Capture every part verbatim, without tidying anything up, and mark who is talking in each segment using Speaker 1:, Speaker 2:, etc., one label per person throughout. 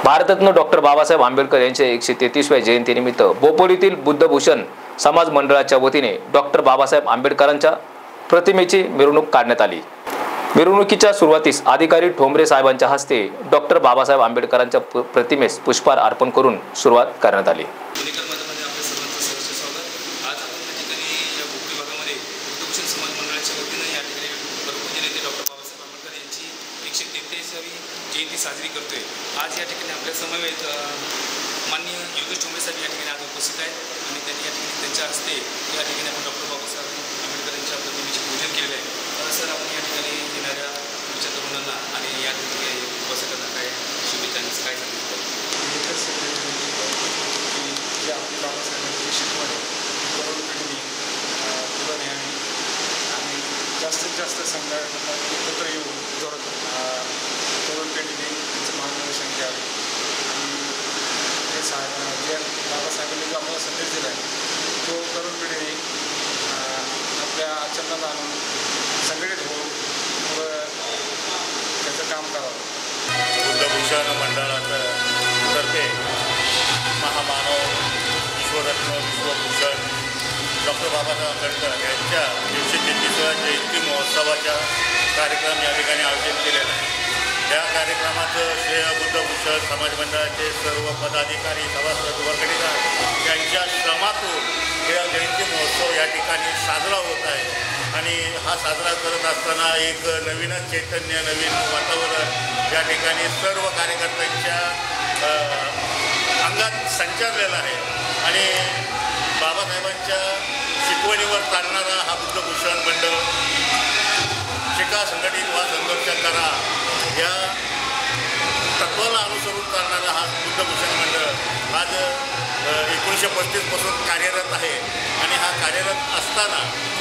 Speaker 1: Bharat Ratna doctor Babasaheb Ambedkar यांच्या एकशे तेहतीसव्या जयंतीनिमित्त बोपोलीतील बुद्धभूषण समाज मंडळाच्या वतीने डॉक्टर बाबासाहेब आंबेडकरांच्या प्रतिमेची मिरवणूक काढण्यात आली। मिरवणुकीच्या सुरुवातीस अधिकारी ठोंबरे साहेबांच्या हस्ते डॉक्टर बाबासाहेब आंबेडकरांच्या प्रतिमेस पुष्पहार अर्पण करून सुरुवात करण्यात आली।
Speaker 2: जयंती साजरी करतोय। आज या ठिकाणी आपल्या समवेत माननीय योगेश ठोंबरे साहेब या ठिकाणी आज उपस्थित आहेत आणि त्यांनी या ठिकाणी त्यांच्या हस्ते या ठिकाणी आपण डॉक्टर बाबासाहेब आंबेडकर यांच्या प्रतिमेचे पूजन केलेलं आहे। तर सर आपण या ठिकाणी येणाऱ्या तुमच्या तरुणांना आणि या ठिकाणी उपस्थितांना काय शुभेच्छा काय सांगितलं?
Speaker 3: एकच जे आपली बाबासाहेबांची शिकवण आहे तरुण पिढीने पुढं न्यावी आणि जास्तीत जास्त संघटना एकत्र येऊन जोरात तरुण पिढीने त्यांचं मार्गदर्शन घ्यावे आणि ते साहेब जे बाबासाहेबांनी जो आम्हाला संदेश दिला आहे तो तरुण पिढीने आपल्या आचरणात आणून संघटित होऊन पुढं त्याचं काम करावं।
Speaker 4: बुद्धभूषण मंडळातर्फे महामानव विश्वरत्न विश्वभूषण डॉक्टर बाबासाहेब आंबेडकर यांच्या एकशे तेहतीसव्या जयंती महोत्सवाचा कार्यक्रम या ठिकाणी आयोजित केलेला आहे। या कार्यक्रमाचं श्रेय बुद्धभूषण समाज मंडळाचे सर्व पदाधिकारी सभासद वर्गणीदार यांच्या श्रमातून हा जयंती महोत्सव या ठिकाणी साजरा होत आहे आणि हा साजरा करत असताना एक नवीनच चैतन्य नवीन वातावरण या ठिकाणी सर्व कार्यकर्त्यांच्या अंगात संचारलेला आहे आणि बाबासाहेबांच्या शिकवणीवर चालणारा हा बुद्धभूषण मंडळ शिका संघटित वा संघर्ष करा या तत्वाला अनुसरून चालणारा हा बुद्धभूषण मंडळ आज एकोणीसशे पस्तीसपासून कार्यरत आहे आणि हा कार्यरत असताना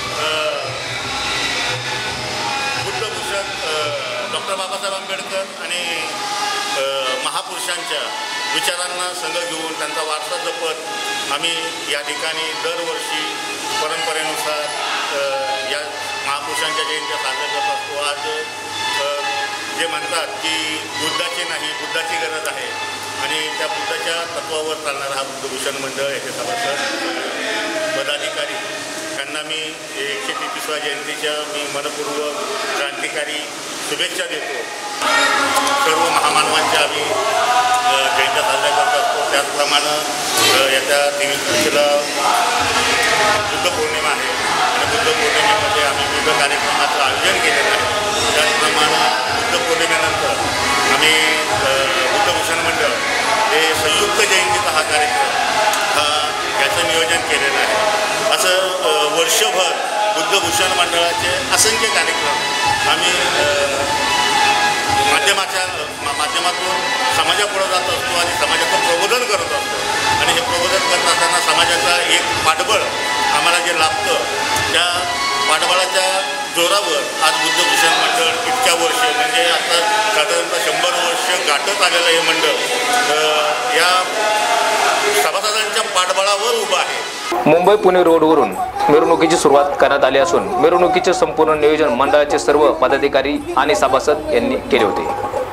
Speaker 4: बुद्धभूषण डॉक्टर बाबासाहेब आंबेडकर आणि महापुरुषांच्या विचारांना संग घेऊन त्यांचा वारसा जपत आम्ही या ठिकाणी दरवर्षी परंपरेनुसार या महापुरुषांच्या जयंत्या साजऱ्या करत असतो। आज जे म्हणतात की बुद्धाची नाही बुद्धाची गरज आहे आणि त्या बुद्धाच्या तत्वावर चालणारा हा बुद्धभूषण मंडळ याचे सभासद पदाधिकारी त्यांना मी एकशे तेहतीसव्या जयंतीच्या मी मनपूर्वक क्रांतिकारी शुभेच्छा देतो। सर्व महामानवांच्या आम्ही जयंत्या साजऱ्या करत असतो। त्याचप्रमाणे येत्या तेवीस तारखेला बुद्ध पौर्णिमा आहे आणि बुद्ध पौर्णिमेमध्ये आम्ही विविध कार्यक्रमाचं आयोजन केलेलं आहे। त्याचप्रमाणे बुद्ध पौर्णिमेनंतर आम्ही बुद्धभूषण मंडळ हे संयुक्त जयंतीचा हा कार्यक्रम हा याचं नियोजन केलेलं आहे। असं वर्षभर बुद्धभूषण मंडळाचे असंख्य कार्यक्रम आम्ही माध्यमाच्या माध्यमातून समाजापुढे जात असतो आणि समाजाचं प्रबोधन करत असतो आणि हे प्रबोधन करत असताना समाजाचा एक पाठबळ आम्हाला जे लाभतं त्या पाठबळाच्या जोरावर आज बुद्धभूषण मंडळ इतक्या वर्ष म्हणजे आता साधारणतः शंभर वर्ष गाठत आलेलं हे मंडळ या सभासदांच्या पाठबळावर उभं आहे।
Speaker 1: मुंबई पुणे रोडवरून मिरवणुकीची सुरुवात करण्यात आली असून मिरवणुकीचे संपूर्ण नियोजन मंडळाचे सर्व पदाधिकारी आणि सभासद यांनी केले होते।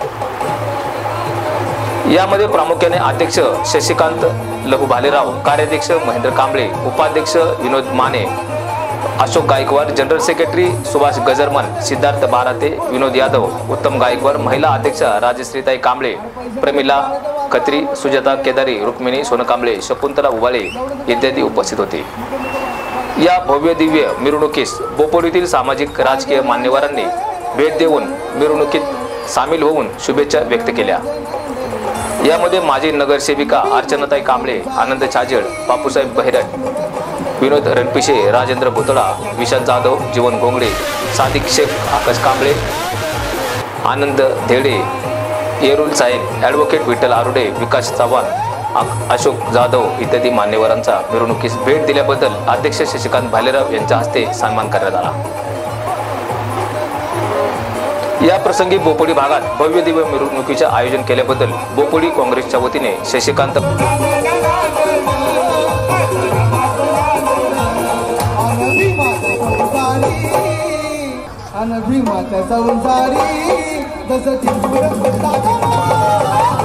Speaker 1: यामध्ये प्रामुख्याने अध्यक्ष शशिकांत लघु भालेराव, कार्याध्यक्ष महेंद्र कांबळे, उपाध्यक्ष विनोद माने, अशोक गायकवाड, जनरल सेक्रेटरी सुभाष गजरमन, सिद्धार्थ बाराते, विनोद यादव, उत्तम गायकवाड, महिला अध्यक्ष राजश्रीताई कांबळे, प्रमिला खत्री, सुजाता केदारी, रुक्मिणी सोनकांबळे, शकुंतला उबाळे इत्यादी उपस्थित होते। या भव्य दिव्य मिरवणुकीस बोपोलीतील सामाजिक राजकीय मान्यवरांनी भेट देऊन मिरवणुकीत सामील होऊन शुभेच्छा व्यक्त केल्या। यामध्ये माजी नगरसेविका अर्चनाताई कांबळे, आनंद छाजेड, बापूसाहेब बहिरट, विनोद रणपिसे, राजेंद्र भुतळा, विशाल जाधव, जीवन गोंगडे, सादिक शेख, आकाश कांबळे, आनंद धेडे, येरुल साहेब, ॲडव्होकेट विठ्ठल आरुडे, विकास चव्हाण, अशोक जाधव इत्यादी मान्यवरांचा मिरवणुकीस भेट दिल्याबद्दल अध्यक्ष शशिकांत भालेराव यांच्या हस्ते सन्मान करण्यात आला। या प्रसंगी बोपोली भागात भव्य दिव्य मिरवणुकीचे आयोजन केल्याबद्दल बोपोली काँग्रेसच्या वतीने शशिकांत
Speaker 5: भीमाच्या संसारी